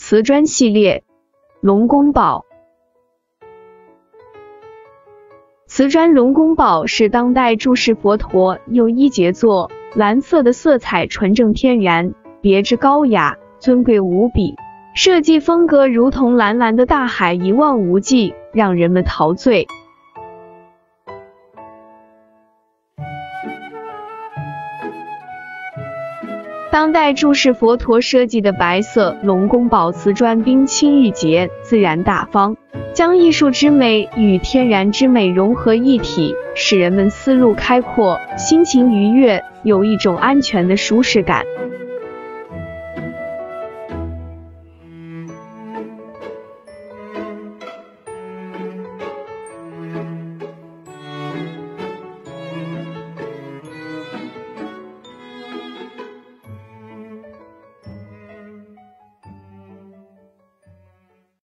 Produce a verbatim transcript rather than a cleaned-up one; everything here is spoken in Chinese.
瓷砖系列，龙宫宝。瓷砖龙宫宝是当代注释佛陀釉一杰作，蓝色的色彩纯正天然，别致高雅，尊贵无比。设计风格如同蓝蓝的大海，一望无际，让人们陶醉。当代注释佛陀设计的白色龙宫宝瓷砖冰清玉洁，自然大方，将艺术之美与天然之美融合一体，使人们思路开阔，心情愉悦，有一种安全的舒适感。